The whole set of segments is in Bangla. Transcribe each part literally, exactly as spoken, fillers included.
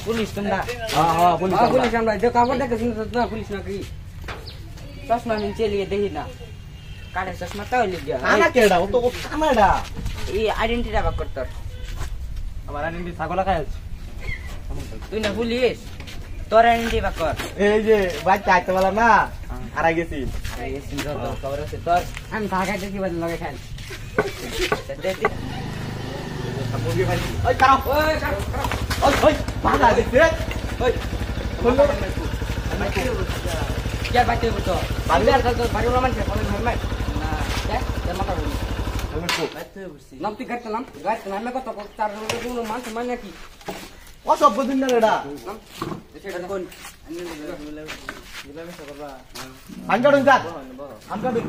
পুলিশ তোমরা হ্যাঁ হ্যাঁ পুলিশ হ্যাঁ পুলিশ আমরা যে কাপড় দেখেছি না পুলিশ নাকি চশমা আমি চেলিয়ে দেখি না কাঠের চশমা তাও লিখে কানা কেডা ও তো কানাডা এই আইডেন্টিটি বাক করতে আমার আইডেন্টি ছাগলা খায় তুই না পুলিশ তোর আইডেন্টি বাক কর এই যে বাচ্চা আইতে বলা না হারাই গেছি আরে এই সিন তো খবর আছে তোর আমি ঢাকাতে কি বল লগে খাই দেখি মুরগি ভাই ওই কারাও ওই কারো ওই ওই বাধা দিছে ওই খুললো কে বাইতে বলতো বাড়ি আর তো বাড়ি ওলা মানছে বলে ভাই না দেখ দেখ মাথা বলি হেলমেট কো বাইতে বসছি নাম তুই গাইতে নাম গাইতে নাম কত চার লোক কোনো মান মানে কি ও সব বুঝিন না রেডা সেটা কোন আনকাড়ুন যা আনকাড়ুন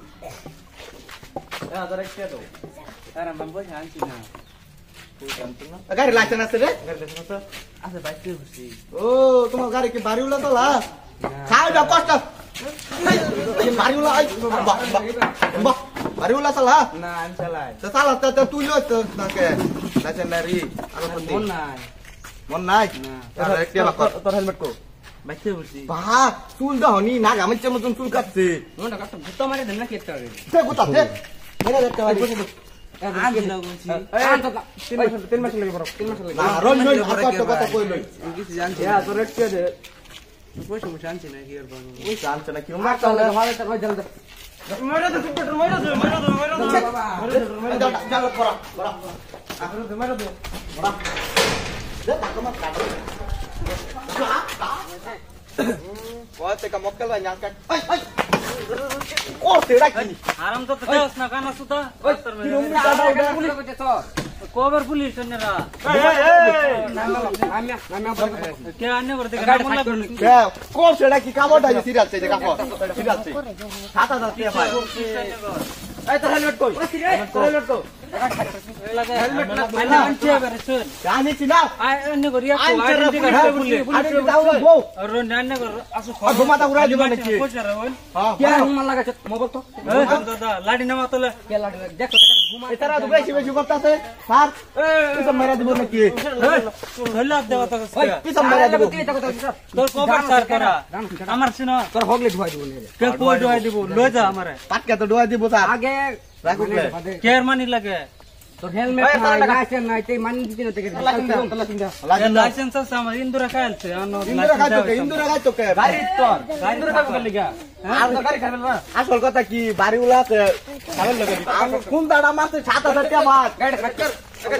এ আদার একটা দাও আরে আমি বসে আনছি না গাড়ি লাইসেন্স আছে রে গাড়ি লাইসেন্স আছে বাইতে বসছি ও তোমার গাড়ি কি বাড়ি উলা তোলা খাও দাও কষ্ট বাড়ি উলা বাহ বাড়ি উলা চালা না আমি চালাই তো চালা তো তুই লো তো নাকে লাইসেন্স নারি আর মন নাই মন নাই না আর একটা বাকর তোর হেলমেট কো বাইতে বসছি বাহ চুল দাওনি না গামছা মতন চুল কাটছে মনটা কত ভূত মারে দেন না কেটে আরে সে গোটা সে মেরে দেখতে পারি আজ না বলছি আন তো তিন মাস তিন মাস লাগে বড় তিন মাস লাগে না রন নই আর কত কথা কই লই কিছু জানছি এ তোর একটা দে পয়সা মুছে আনছি না কি আর বলবো ওই জানছ না কি মার মার তাহলে তাহলে ভালো তো কই জানতে মেরে দে সুপার মেরে দে মেরে দে মেরে দে মেরে দে চল করা করা আরে দে মেরে দে বড়া দে টাকা মার কাট ওই তে কা মক্কেল ভাই নাক কাট ওই ওই ও তেড়া কি আরাম তো দেওস না কানা সুতা ওই কিলোমিটার দাও পুলিশ কইতে তো কোবার পুলিশ নেরা এই এই আমি আমি কে আনে করতে গাড়ি মোল্লা ফাইট করনি কে কোন সেটা কি কামড় আছে সিরিয়াস আছে কাকো সিরিয়াস আছে সাতা দাও তে ভাই এই তো হেলমেট কই হেলমেট কই হেলমেট না আইনা আনছে এবারে শুন জানি চিনা আই আনে করিয়া আইন আইডেন্টি পুলিশ কার্ড পুলিশ আরে দাও বউ আর আনে কর আসো আর ঘুমাতা উড়াই দিবা নাকি পয়সা রাখুন হ্যাঁ কে হুমান লাগাছে মোবাইল তো এই দাদা লাডি নামা তোলে কে লাগে দেখো ঘুমা এতারা তো বেশি বেশি করতাছে স্যার এই তো মেরা দিব নাকি হল্লা দেওয়া তো ওই পিছন মেরা দিব তুই এটা কথা তোর কোবার স্যার করা আমার শুনো তোর হগলে ধুয়াই দিব নে কে কই দোয়া দিব লই যা আমারে পাটকা তো ডোয়া দিব স্যার আগে রাখো কে কেয়ার মানি লাগে তোর হেলমেট নাই লাইসেন্স নাই তাই মানি দিতে না থেকে লাইসেন্স আছে আমার ইন্দুরা খাইলছে আনো ইন্দুরা গাইতো কে ইন্দুরা গাইতো কে গাড়ি তোর ইন্দুরা খাবে লাগা আর তো গাড়ি খাবেন না আসল কথা কি বাড়ি উলাতে খাবেন লাগে কোন দাড়া মারতে সাত হাজার টাকা মার গাড়ি ফাইট কর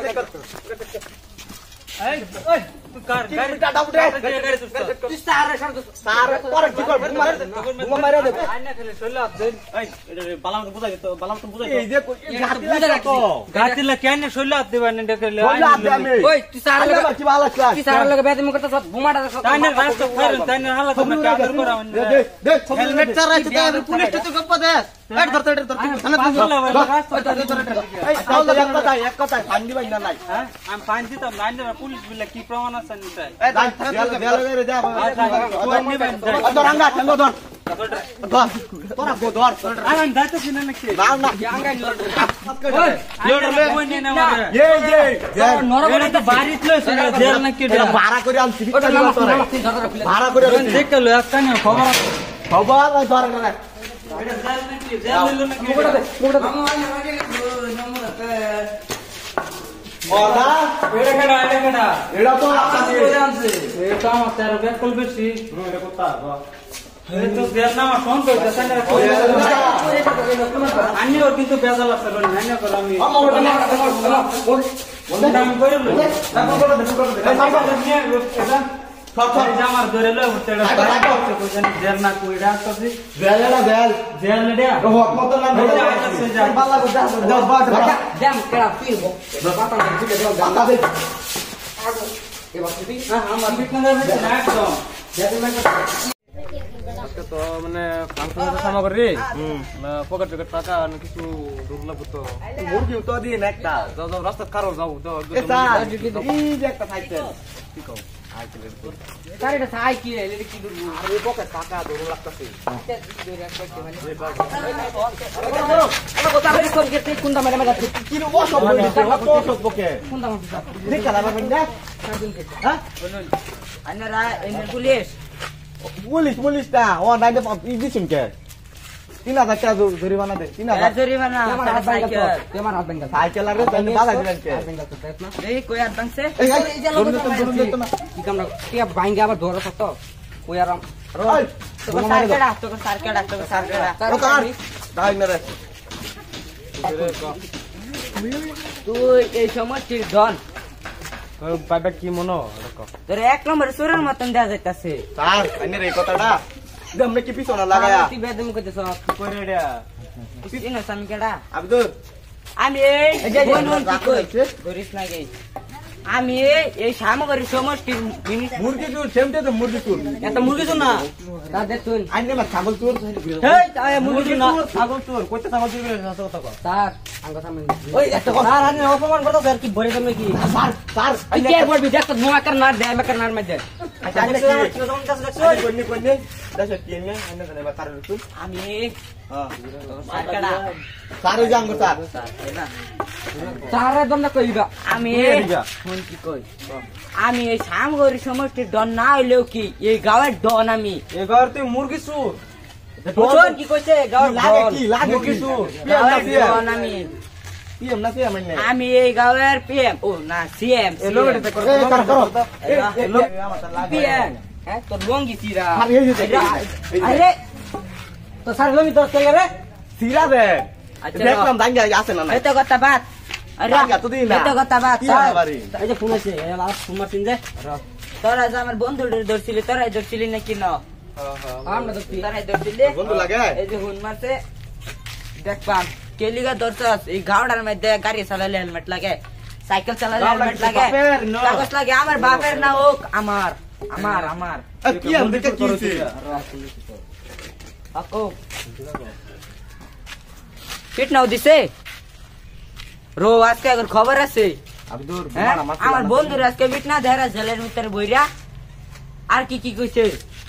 এই ওই কার গাড়ি টাটা উঠে গাড়ি সুস্থ তুই সারে সারে স্যার পরে কি কর ঘুমা ঘুমা মারা দে আইনা খেলে চলে দেন এই এটা বালাম তো বুঝাই তো বালাম তো বুঝাই এই যে গাতি লাগা তো গাতিলে কেন চলে দিবেন দেখলে বলা আপনি আমি ওই তুই সারে আল্লাহ কি ভালো আছে তুই সারে লাগে বেদমি করতে সব ঘুমাটা সব তাইনে রাস্তা ফেরন তাইনে হালাত না কাদর করা দে দে দে হেলমেট চারাইতে তো পুলিশ তো গপ্প দে এট ধরতে এট ধরতে থানা তুই রাস্তা এই তাহলে এক কথা এক কথা ফান্ডি বাইন না নাই হ্যাঁ আমি পাঁচটি তো লাইনে পুলিশ বিলে কি প্রমাণ আছে নিতে এই বেলা বেলা রে যা ধর আঙ্গা চঙ্গ ধর ধর তোরা গো ধর আমি দাইতে কিনা নাকি না না আঙ্গাই ওই নে না মারে এই যে নরবরে তো বাড়িত লইছ জেল নাকি এটা ভাড়া করে আনছি ওটা নাম তোরা ভাড়া করে আনছি দেখতে লই আকানে খবর খবর ধর না এটা জেল নাকি জেল লইল নাকি মোটা দে মোটা দে ওরা এড়ে কেডা এড়ে কেডা এটা তো আছে এটা আমার তার ব্যাক কল বেশি এটা কোথা এই তো জেল না আমার ফোন কইতা সাইনা কই আনি ওর কিন্তু বেজাল আছে বলি নাইনা কর আমি বন্ধ আমি কইরল দেখো বড় দেখো বড় এই সাইবা নিয়ে এটা সব সব জামার ধরে লই উঠতেড়া কইছেন জেল না কইরা আসছি বেলা বেল জেল লেডা রহত মত না বালা কো দাও দাও বাদ জাম কেডা ফিল বাতা দিতে দাও বাতা দে এবার তুই হ্যাঁ আমার বিটনার মধ্যে না একদম আজকে তো মানে ফাংশনের সামগ্রী পকেট পকেট টাকা আর কিছু ঢুকলা তো মুরগি তো দিন একটা যাও যাও রাস্তা কারো যাও তো এ স্যার এই যে একটা সাইকেল কি কও গাড়িটা সাইকেল এলে কি করব আর এই পকেট টাকা ধরু লাগতাছে কথা বলি কোন গেতে কোনটা মেরে মেরে কি ও সব বলি ও সব বকে কোনটা ঠিক আছে বাবা না সাবুন খেতে হ্যাঁ বলুন আনারা এনে পুলিশ পুলিশ পুলিশ টা ও নাইতে ই দিছুন কে তিন হাজার টাকা জরিমানা দে তিন হাজার জরিমানা আমার হাত ভাঙা তো তোমার হাত ভেঙে সাইকেল আর তো বাধা দিলেন কে এই কই আর ভাঙছে এই এই ধরুন তো ধরুন তো না কি কামরা কি ভাঙে আবার ধরে থাকতো কই আর এই তোকে সারকেডা তোকে সারকেডা তোকে সারকেডা ও কার দাই মেরে তুই এই সমস্যার ডন তোর বাইবা কি মনো দেখো তোর এক নম্বর সুরের মতন দেয়া যাইতাছে স্যার আইনে রে কথাটা গমনে কি পিছনা লাগায়া তুই বেদম কইতেছ কইরে এটা পিছনে সামকেডা আব্দুল আমি এই বোন বোন কি কই ধরিস না গে আমি এই সামগ্রী সমষ্টির জিনিস মুরগি তুই সেমতে তো মুরগি তুই এত মুরগি তো না তা দেখুন আইনে মা ছাগল তুই এই তাই মুরগি না ছাগল তুই কইতে ছাগল তুই কথা কথা কর স্যার আঙ্গ সামনে ওই একটা কথা আর আমি অপমান করতে স্যার কি ভরে দেবে কি স্যার স্যার তুই কি আর বলবি দেখ তো নোয়া কর না দে মেকার নার মধ্যে কোনি কোনি দাসে কিনে আইনে জানে বা কার তুই আমি হ্যাঁ সারকেডা স্যার ওই জাঙ্গ স্যার স্যার একদম না কইবা আমি ফোন কি কই আমি এই সামগ্রী সমষ্টির ডন না হইলেও কি এই গাঁয়ের ডন আমি এবার তুই মুরগি সুর বুঝুন কি কইছে গাঁয়ের লাগে ডন কি লাগে কি সুর গাঁয়ের ডন আমি পিএম না পিএম নাই আমি এই গাঁয়ের পিএম ও না সিএম এলো বেটা কর এই কর কর এলো পিএম হ্যাঁ তোর লঙ্গি চিরা আর এই যে আরে তো স্যার লঙ্গি তোর কে রে সিরা দে আচ্ছা দেখলাম দাঙ্গা আছে না না এই তো কথা বাত আরে দাঙ্গা তো দিই না এই তো কথা বাত কি হবে বাড়ি? এই যে ফোন আছে এই লাস্ট ফোন মারছিন যে তোরা যে আমার বন্ধুদের ধরছিলি তোরাই ধরছিলি নাকি না আমরা তো তোরাই ধরছিলি বন্ধু লাগে এই যে ফোন মারছে দেখবাম কেলিগা ধরছস এই গাওড়ার মধ্যে গাড়ি চালালে হেলমেট লাগে সাইকেল চালালে হেলমেট লাগে কাগজ লাগে আমার বাপের না হোক আমার আমার আমার কি আম দেখে কি হইছে আকো পিট নাও দিছে রো আজকে আগর খবর আছে আব্দুল হ্যাঁ? আমার বন্ধুর আজকে বিট না ধরা জেলের ভিতরে বইরা আর কি কি কইছে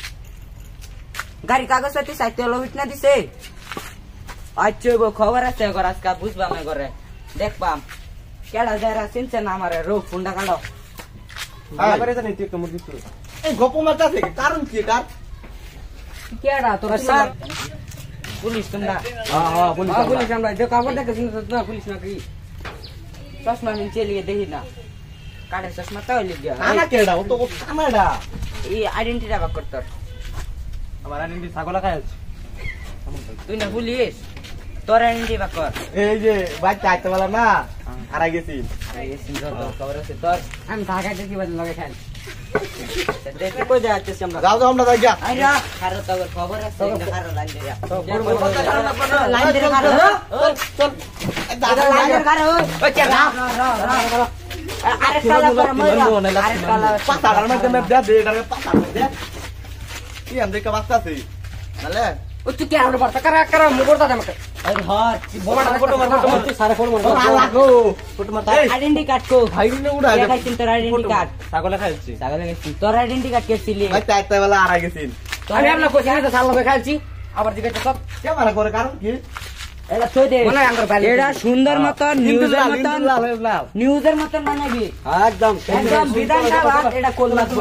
গাড়ি কাগজ পাতি সাইকেল বিট না দিছে আচ্ছা গো খবর আছে আগর আজকে বুঝবাম করে দেখবাম কেডা ধরা চিনছে না আমারে রো ফুন্ডা কালো আবার এটা নিতে একটা মুরগি সুর এই গপ মারতা থেকে কারণ কি এটা কেডা তোরা স্যার পুলিশ তোমরা হ্যাঁ হ্যাঁ বলি হ্যাঁ, পুলিশ আমরা যে খবর দেখেছিস না পুলিশ নাকি চশমা মিন চেলিয়ে দেখি না কাঠের চশমা তাও লিখে কানা কেডা ও তো কানাডা এই আইডেন্টিটা বাক করতর আমার আইডেন্টি ছাগলা খাই আছে তুই না পুলিশ তোর আইডেন্টি বাক কর এই যে বাচ্চা আইতে বলা না হারা গেছি খবর আছে তোর আমি ঢাকা দেখি বাদ লগে খান দেখি কই যাচ্ছিস আমরা যাও যাও আমরা যাই গা আইরা খারো তোর খবর আছে এটা খারো লাইন দে লাইন ধরে খারো চল দাদা লাইন ধরে খারো ওই কে না আরে কালা করে মইরা আরে কালা পাতা আর মধ্যে মে দে দে এটারে পাতা দে কি আম দেখে বাস্তাছি নালে ও তুই কে আমরা বার্তা করা করা মুগরটা দে আমাকে আরে হর বোমাটা ফটো মার ফটো মার তুই সারা ফটো মার লাগো ফটো মার আইডেন্টি কার্ড কো ভাই নে উড়া কে খাইছিস তোর আইডেন্টি কার্ড ছাগলা খাইছি ছাগলে গেছিস তোর আইডেন্টি কার্ড কে ছিলি বাচ্চা আইতে বলা হারা গেছি আমি আমরা কোচিং তো সাল লগে খাইছি আবার দিকে তো সব কে মারা করে কারণ কি এটা তো দে এটা সুন্দর মতন নিউজের মতন নিউজের মতন বানাবি একদম একদম বিধানটা বাদ এটা কোন লাগবে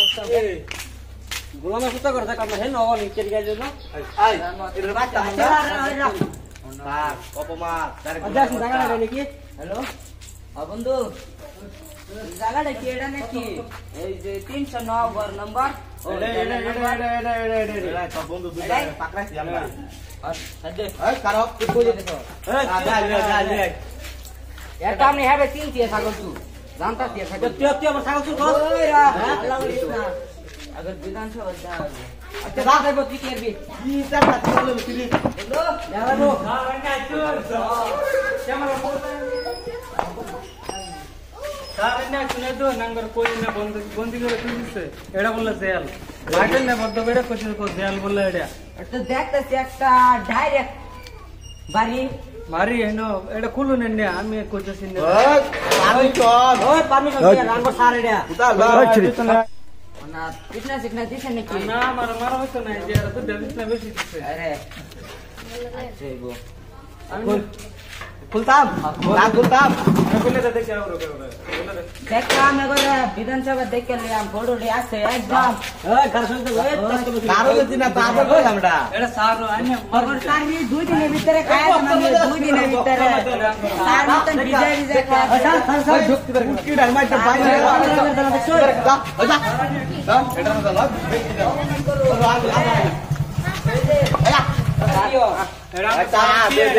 গোলামে সুতা করে দেখ আমরা হেন অল ইকের গাইজ না আই এর বাচ্চা মন্দা স্যার অপমান দেখ জায়গাটা নাকি হ্যালো আ বন্ধু জায়গাটা কি এটা নাকি এই যে তিনশো নয় ঘর নাম্বার এটা এটা এটা এটা এটা এটা এটা তো বন্ধু দুইটা পাকড়াইছি আমরা আর সাদে এই কারো কই দিতেছ এই যা যা যা যা এটা আমি হবে তিন দিয়ে ছাগল তু জানতা দিয়ে ছাগল তুই তুই আমার ছাগল সুর ওই রা আল্লাহ করিস না अगर विधानसभा जा अच्छा रात है बहुत की भी কি টাকা চলে কি बोलो यार लो সারেনা শুনে তো নাঙ্গর কই না বন্ধ বন্দি করে তুলছে এটা বললে জেল লাগে না বদ্ধ বেড়ে কইছে কো জেল বললে এটা तो देखते से একটা ডাইরেক্ট বাড়ি মারি হেনো এটা খুলুন এনে আমি কইতেছি না ওই পানি চল ওই পারমিশন দিয়ে রানবো সারে এটা উতা লা না কিতনা সিকনা দিছে নাকি না আমার মার হইতো না যে আর তো দেবিস না বেশি দিছে अरे अच्छा वो আমি খুলতাম না খুলতাম বলে দে দেখি আর ওকে বলে দে দেখলাম এবারে বিধানসভা দেখে নিলাম ফটোটি আছে একদম কারো যদি না পাবো কইলাম এটা এটা সার আইনে খবর সারি দুই দিনের ভিতরে খায় মানে দুই দিনের ভিতরে তার মতন বিজয় বিজয় খায় ওই ঢুকতে পারে কি ডাল মাইটা বাইরে যা যা যা এটা না লাগ দেখি দাও এটা আচ্ছা দে দে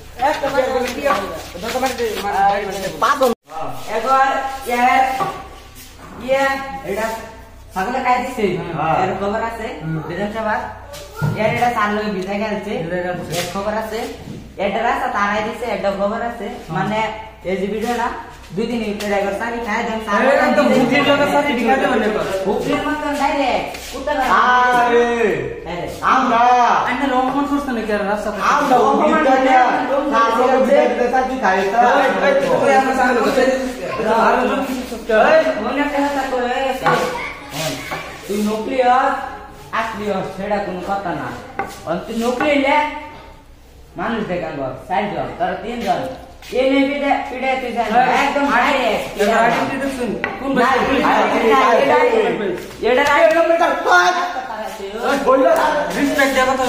পাগল এবার ইয়ার ইয়ে এটা ছাগলে খাই দিছে এর খবর আছে বিধানসভা এর এটা তার লগে বিজয় গেছে এর খবর আছে এটা রাস্তা তারাই দিছে এটা খবর আছে মানে এই যে ভিডিওটা দুই দিন ভিতরে একবার সারি খাই দেন সারি একদম ভুতির লগে সারি ঢিকা দেব না ভুতির মতন ডাইরেক্ট উত্তর আরে আমরা আইনে রহমান করছ না কি আর রাস্তা আমরা ভিডিওটা সাথে ভিডিওটা সাথে খাইতা ওই আমরা সাথে আর লোক কিছু সত্যি মনে কথা কই তুই নকলি আসলি সেটা কোনো কথা না তুই নকলি লে মানুষ দেখান সাইড জন তোর তিন জন এ নেই পিঠে পিঠে তুই জান একদম ডাইরেক্ট এটা আইডেন্টি দেখছেন কোন না, এটা এটা রাইট নম্বর কাট ওই বললো রেসপেক্ট দেব তো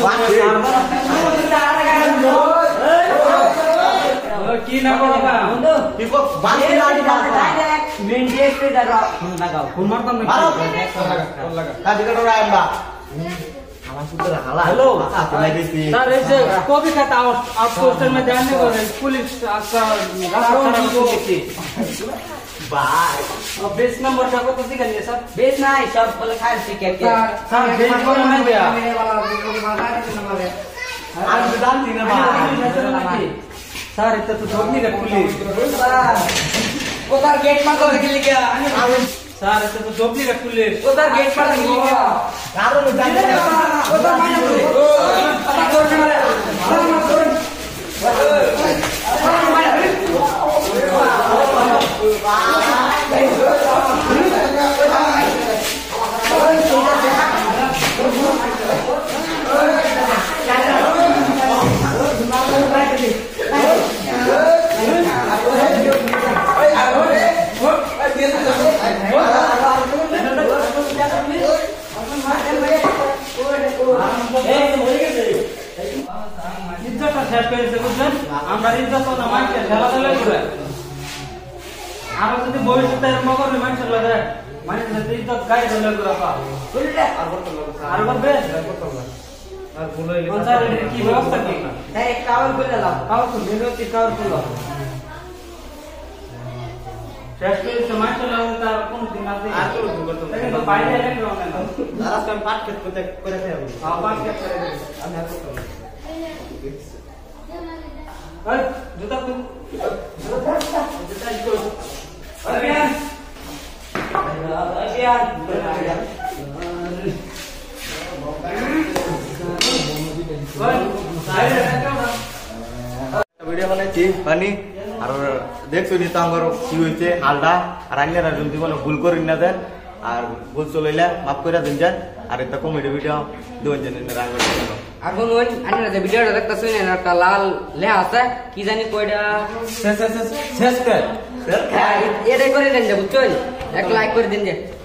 কি না বাবা বন্ধু দেখো বাকি লাড়ি দাও মেন ডিএসপি দাও লাগাও ফোন মারতাম না মারো কাজ করো রাম্বা আমার সুন্দর হালা হ্যালো আচ্ছা লাগেছি স্যার এই যে কবি का आउट आउट पोस्टर में ध्यान नहीं कर पुलिस आपका रास्ता देखिए बाय और बेस नंबर का को तो निकलिए सर बेस নাই সব বলে খায় শিখে কে सर बेस को नहीं भैया আর বিধান দিনে বা सर इतना तो छोड़नी का पुलिस ওদার গেট মার করে গেলি গিয়া सर इतना तो छोड़नी का पुलिस ওদার গেট মার গেলি গিয়া কারণ জানে ওদার মানে ওটা করতে মারে ওটা করে ইজ্জতটা শেষ করেছে বুঝলেন আমরা ইজ্জত না মাইকে ঢেলা ঢেলা করে আর যদি ভবিষ্যতে মগর মানুষের লাগে মানুষের সাথে ইজ্জত গাড়ি ঢেলা করে পা আর বলবে আর বলে স্যার কি ব্যবস্থা কি তাই কাওয়ার বলে লাও কাউর তো বিরতি কাউর তো শেষ করেছে মানুষের লাগে তার কোন দিন আছে আর কোনো দিন করতে না কিন্তু বাইরে এলে কেউ না রাস্তা পাট খেত করতে করে খাই আমি আবার কে করে দেবে আমি আর করতে না এই জুতা কোন জুতা ইকো আবিয়ান আবিয়ান ভিডিও বানাইছি পানি আর দেখছো নি তো আমার কি হইছে হালটা আর আইনারা যদি কোনো ভুল করি না দেন আর ভুল চলাইলে মাফ করে দিন যান আর এটা কমেডি ভিডিও দুই জনের রাগ আগুন ওই আন্না যে ভিডিওটা দেখতাছেন না একটা লাল লে আছে কি জানি কয়টা শেষ শেষ শেষ কর এটাই করে দেন যে বুঝছেন এক লাইক করে দিন যে